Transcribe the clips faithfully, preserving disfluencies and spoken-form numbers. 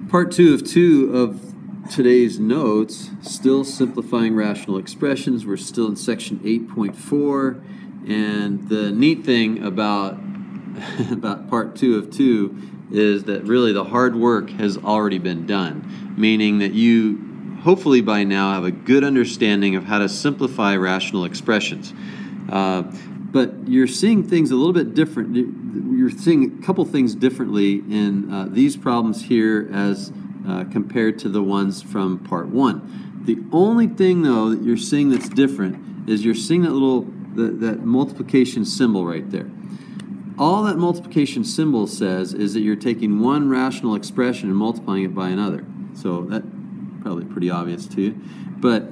Part two of two of today's notes, still simplifying rational expressions. We're still in section eight point four, and the neat thing about about part two of two is that really the hard work has already been done, meaning that you hopefully by now have a good understanding of how to simplify rational expressions. Uh, but you're seeing things a little bit different. You're seeing a couple things differently in uh, these problems here as uh, compared to the ones from part one. The only thing, though, that you're seeing that's different is you're seeing that little that, that multiplication symbol right there. All that multiplication symbol says is that you're taking one rational expression and multiplying it by another. So that's probably pretty obvious to you. But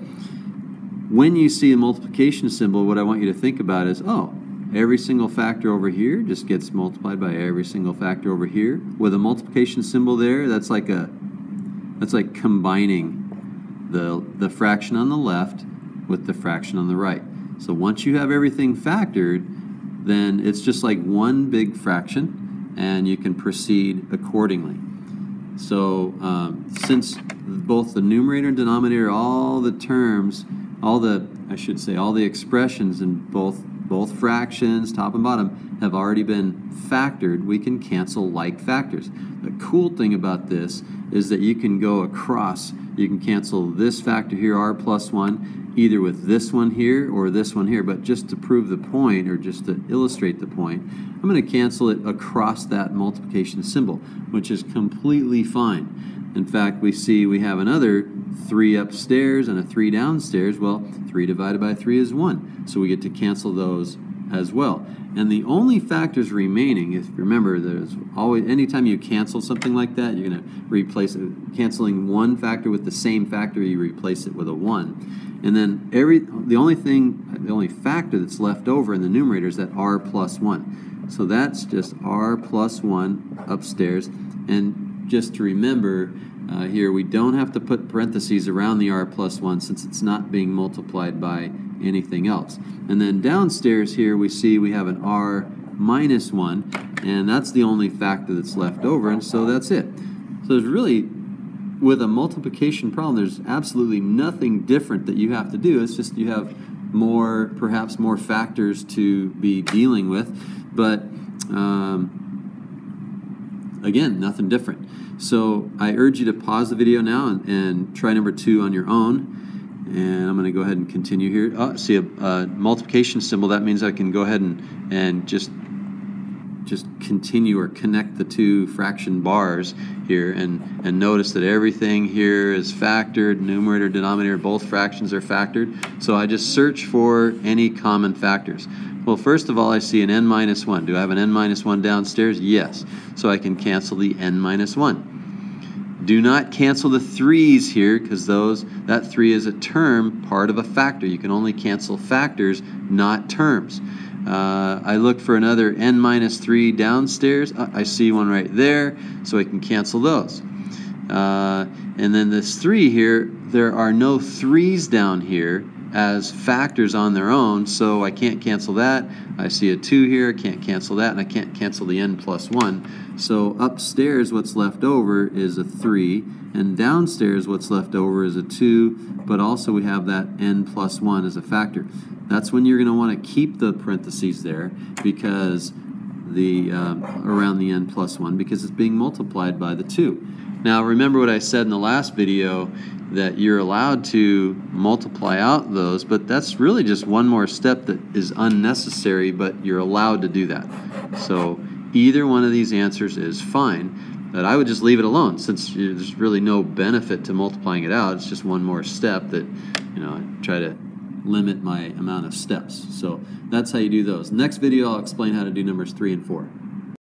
when you see a multiplication symbol, what I want you to think about is, oh, every single factor over here just gets multiplied by every single factor over here. With a multiplication symbol there, that's like a that's like combining the the fraction on the left with the fraction on the right. So once you have everything factored, then it's just like one big fraction, and you can proceed accordingly. So um, since both the numerator and denominator, all the terms, all the, I should say, all the expressions in both both fractions, top and bottom, have already been factored, we can cancel like factors. The cool thing about this is that you can go across, you can cancel this factor here, r plus one, either with this one here or this one here, but just to prove the point, or just to illustrate the point, I'm going to cancel it across that multiplication symbol, which is completely fine. In fact, we see we have another three upstairs and a three downstairs. Well, three divided by three is one, so we get to cancel those as well. And the only factors remaining, if you remember, there's always, anytime you cancel something like that, you're going to replace it. Canceling one factor with the same factor, you replace it with a one. And then every the only thing, the only factor that's left over in the numerator is that r plus one. So that's just r plus one upstairs. And just to remember, uh, here we don't have to put parentheses around the r plus one since it's not being multiplied by anything else. And then downstairs here we see we have an r minus one, and that's the only factor that's left over, and so that's it. So there's really, with a multiplication problem, there's absolutely nothing different that you have to do. It's just you have more, perhaps more factors to be dealing with, but um, again, nothing different. So I urge you to pause the video now and, and try number two on your own. And I'm going to go ahead and continue here. Oh, see a, a multiplication symbol. That means I can go ahead and, and just just continue or connect the two fraction bars here, and, and notice that everything here is factored, numerator, denominator, both fractions are factored. So I just search for any common factors. Well, first of all, I see an n minus one. Do I have an n minus one downstairs? Yes. So I can cancel the n minus one. Do not cancel the threes here, because those that three is a term, part of a factor. You can only cancel factors, not terms. Uh, I look for another n minus three downstairs. Uh, I see one right there, so I can cancel those. Uh, and then this three here, there are no threes down here as factors on their own, so I can't cancel that. I see a two here, I can't cancel that, and I can't cancel the n plus one. So upstairs what's left over is a three, and downstairs what's left over is a two, but also we have that n plus one as a factor. That's when you're going to want to keep the parentheses there, because the uh, around the n plus one, because it's being multiplied by the two. Now remember what I said in the last video, that you're allowed to multiply out those, but that's really just one more step that is unnecessary, but you're allowed to do that. So either one of these answers is fine, but I would just leave it alone, since there's really no benefit to multiplying it out. It's just one more step that, you know, I try to limit my amount of steps. So that's how you do those. Next video I'll explain how to do numbers three and four.